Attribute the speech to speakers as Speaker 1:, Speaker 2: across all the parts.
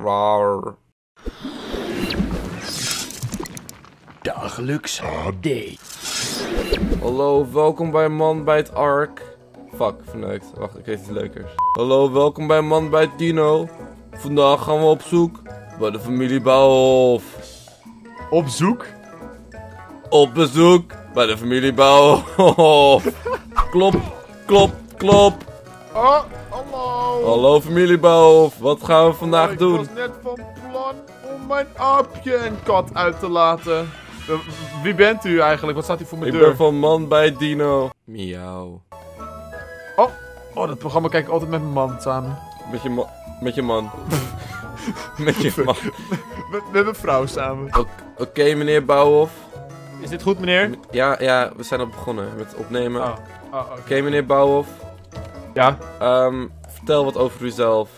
Speaker 1: Raar.
Speaker 2: Dagelijks HD.
Speaker 1: Hallo, welkom bij Man bij het Ark. Fuck, verneukt. Wacht, ik weet iets leukers. Hallo, welkom bij Man bij het Dino. Vandaag gaan we op zoek bij de familie Bouwhof.
Speaker 2: Op zoek?
Speaker 1: Op bezoek bij de familie Bouwhof. Klop, klop, klop.
Speaker 2: Oh, hallo.
Speaker 1: Hallo familie Bouwhof, wat gaan we vandaag doen?
Speaker 2: Ik was net van plan om mijn aapje en kat uit te laten. Wie bent u eigenlijk? Wat staat u voor mijn
Speaker 1: Ik
Speaker 2: deur?
Speaker 1: ben van Man bij het Dino. Miauw.
Speaker 2: Oh, dat programma kijk ik altijd met mijn man samen.
Speaker 1: Met je man. Met je man. Met je man.
Speaker 2: Met mijn vrouw samen.
Speaker 1: Oké, meneer Bouwhof.
Speaker 2: Is dit goed, meneer?
Speaker 1: Ja, we zijn al begonnen met opnemen.
Speaker 2: Oké.
Speaker 1: Oké, meneer Bouwhof.
Speaker 2: Ja?
Speaker 1: Vertel wat over uzelf.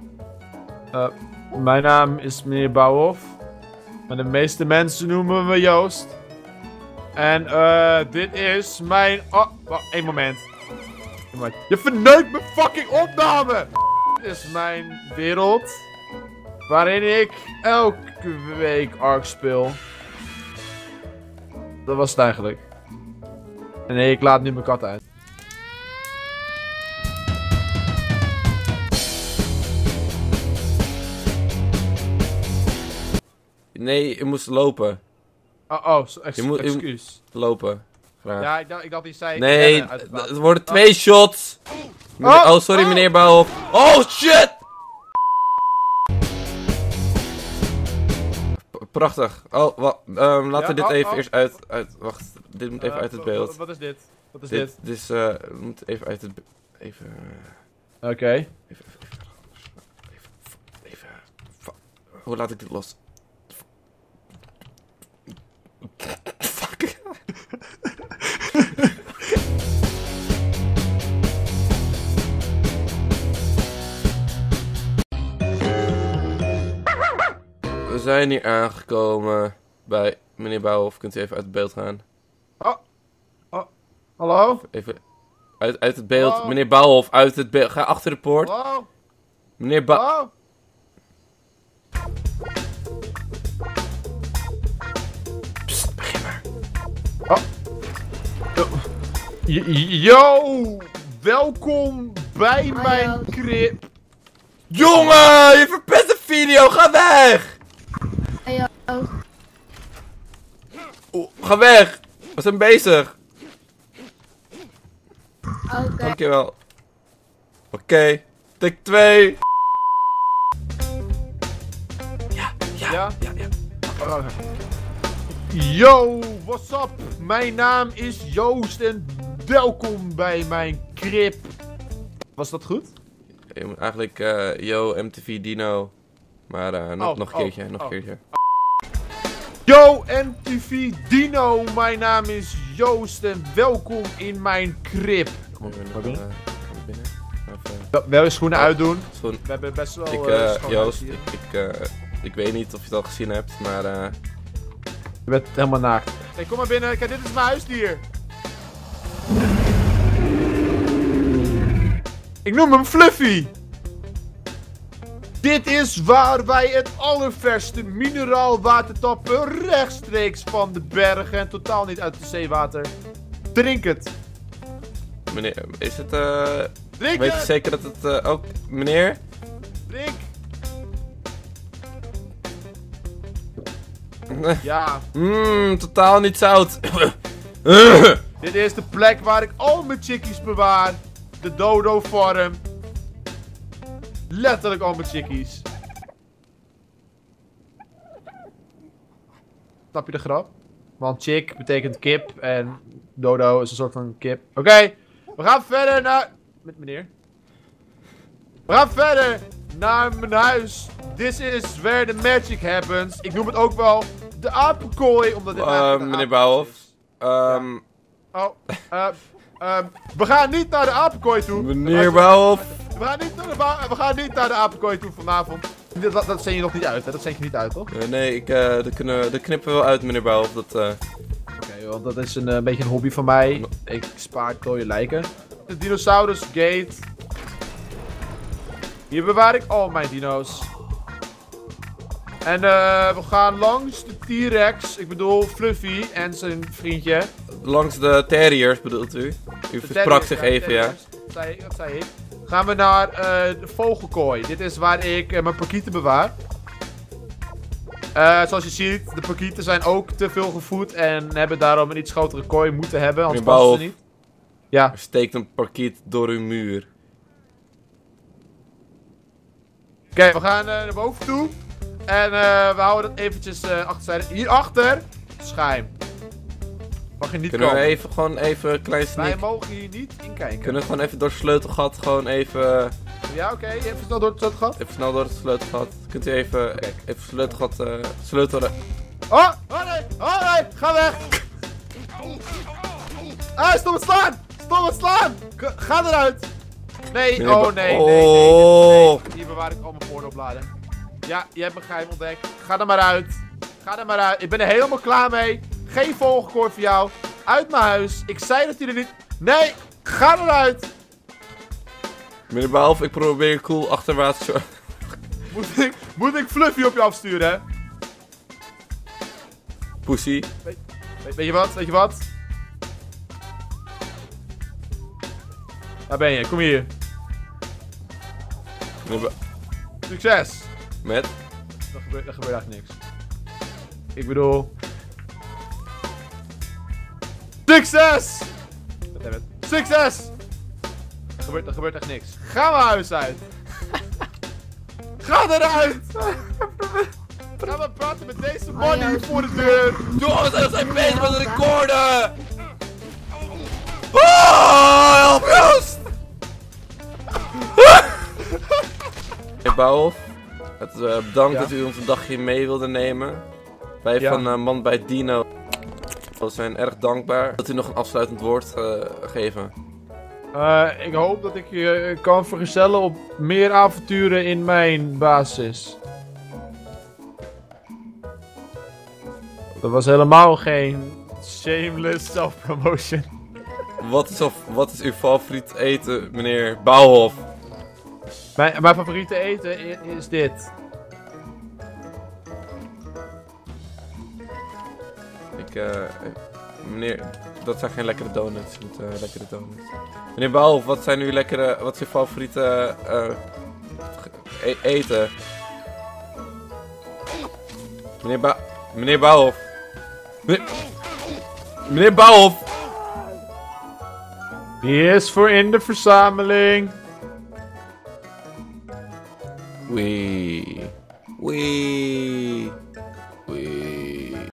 Speaker 2: Mijn naam is meneer Bouwhof. Maar de meeste mensen noemen me Joost. En dit is mijn... Oh, wacht, één moment. Je verneukt mijn fucking opname! Dit is mijn wereld. Waarin ik elke week Ark speel. Dat was het eigenlijk. En nee, ik laat nu mijn kat uit.
Speaker 1: Nee, je moest lopen.
Speaker 2: Excuus.
Speaker 1: Lopen. Graag.
Speaker 2: Ja, ik dacht die zei...
Speaker 1: Nee, het worden 2 shots. Sorry meneer Bouwhof. Oh shit! Prachtig. Oh, laten we dit even eerst uit... Wacht, dit moet even uit het beeld.
Speaker 2: Wat is dit? Wat is
Speaker 1: dit? Dit is, moet even uit het... Even...
Speaker 2: Oké.
Speaker 1: Even... Hoe laat ik dit los? Fuck. We zijn hier aangekomen bij meneer Bouwhof. Kunt u even uit het beeld gaan?
Speaker 2: Hallo?
Speaker 1: Even uit het beeld.
Speaker 2: Hallo?
Speaker 1: Meneer Bouwhof, uit het beeld. Ga achter de poort.
Speaker 2: Hallo?
Speaker 1: Meneer
Speaker 2: Hallo?
Speaker 1: Psst, begin maar.
Speaker 2: Yo! Welkom bij mijn crib.
Speaker 1: Jongen, je verpest de video. Ga weg!
Speaker 3: Hey,
Speaker 1: Ga weg! We zijn bezig.
Speaker 3: Oké.
Speaker 1: Dankjewel. Oké. Take 2. Ja.
Speaker 2: Yo, what's up? Mijn naam is Joost en welkom bij mijn crib. Was dat goed?
Speaker 1: Je moet eigenlijk, yo, MTV Dino. Maar nog een keertje, nog een keertje.
Speaker 2: Yo, MTV Dino, mijn naam is Joost en welkom in mijn crib.
Speaker 1: Kom maar binnen.
Speaker 2: Wel je schoenen uitdoen.
Speaker 1: Schoen.
Speaker 2: We hebben best wel schoon
Speaker 1: Joost,
Speaker 2: hier.
Speaker 1: ik weet niet of je het al gezien hebt, maar
Speaker 2: Je bent helemaal naakt. Hey, kom maar binnen. Kijk, dit is mijn huisdier. Ik noem hem Fluffy. Dit is waar wij het allerverste mineraalwater tappen, rechtstreeks van de bergen en totaal niet uit het zeewater. Drink het.
Speaker 1: meneer, is het,
Speaker 2: Drink
Speaker 1: weet je
Speaker 2: het.
Speaker 1: zeker dat het, ook, meneer?
Speaker 2: Drink. Ja.
Speaker 1: Totaal niet zout.
Speaker 2: Dit is de plek waar ik al mijn chickies bewaar. De dodo farm. Letterlijk al mijn chickies. Snap je de grap? Want chick betekent kip en dodo is een soort van kip. Oké, we gaan verder naar... Met meneer. We gaan verder naar mijn huis. This is where the magic happens. Ik noem het ook wel de apenkooi, omdat dit eigenlijk een
Speaker 1: Meneer
Speaker 2: apenkooi
Speaker 1: Bouwhof.
Speaker 2: is. We gaan niet naar de apenkooi toe.
Speaker 1: Meneer Bouwhof.
Speaker 2: We gaan niet naar de apenkooi toe vanavond. Dat zend je nog niet uit, hè? Dat zend je niet uit, toch?
Speaker 1: Nee, dat knippen we wel uit, meneer Bouwhof.
Speaker 2: Oké, want dat is een beetje een hobby van mij. Ik spaar dode lijken. De Dinosaurus Gate. Hier bewaar ik al mijn dino's. En we gaan langs de T-Rex, ik bedoel Fluffy en zijn vriendje.
Speaker 1: Langs de terriers bedoelt u? U versprak zich even, ja.
Speaker 2: Dat zei ik. Gaan we naar de vogelkooi. Dit is waar ik mijn parkieten bewaar. Zoals je ziet, de parkieten zijn ook te veel gevoed en hebben daarom een iets grotere kooi moeten hebben, anders passen ze niet. Ja.
Speaker 1: Er steekt een parkiet door uw muur.
Speaker 2: Oké, we gaan naar boven toe. En we houden dat eventjes achterzijde. Hierachter, schuim. Mag je niet
Speaker 1: Kunnen
Speaker 2: komen.
Speaker 1: we even gewoon even een klein sneak...
Speaker 2: Wij mogen hier niet inkijken.
Speaker 1: Kunnen we gewoon even door het sleutelgat gewoon even...
Speaker 2: Ja, oké. Even snel door het sleutelgat.
Speaker 1: Even snel door het sleutelgat. Kunt u even... Even sleutelgat... sleutelen.
Speaker 2: Oh! Oh nee! Oh nee! Ga weg! Ah, stop het slaan! Stop het slaan! Ga eruit! Nee,
Speaker 1: Meneer
Speaker 2: oh nee,
Speaker 1: oh.
Speaker 2: nee. Hier bewaar ik al mijn pornobladen. Ja, je hebt mijn geheim ontdekt. Ga er maar uit. Ga er maar uit. Ik ben er helemaal klaar mee. Geen vogelkooi voor jou. Uit mijn huis. Ik zei dat hij er niet... Nee! Ga eruit!
Speaker 1: Meneer Baalhoff, ik probeer cool achterwaarts...
Speaker 2: Moet ik Fluffy op je afsturen, hè?
Speaker 1: Pussy.
Speaker 2: Weet je wat? Weet je wat? Waar ben je? Kom hier. Succes!
Speaker 1: Met?
Speaker 2: Er gebeurt eigenlijk niks. Ik bedoel... Succes! Succes! Er gebeurt echt niks. Ga mijn huis uit! Ga eruit! Ga maar praten met deze man hier voor de deur!
Speaker 1: Jongens, dat zijn bezig met het recorden! Oh, help Joost! Meneer Baalhoff, bedankt dat u ons een dagje mee wilde nemen. Wij van Man bij Dino zijn erg dankbaar. Dat u nog een afsluitend woord geven.
Speaker 2: Ik hoop dat ik je kan vergezellen op meer avonturen in mijn basis. Dat was helemaal geen shameless self-promotion.
Speaker 1: Wat is uw favoriet eten, meneer Baalhoff?
Speaker 2: Mijn favoriete eten is dit.
Speaker 1: Meneer, dat zijn geen lekkere donuts. Niet lekkere donuts. Meneer Baalhoff, wat zijn uw lekkere, wat is uw favoriete eten? Meneer Baalhoff. Meneer Baalhoff.
Speaker 2: Die is voor in de verzameling.
Speaker 1: Wee.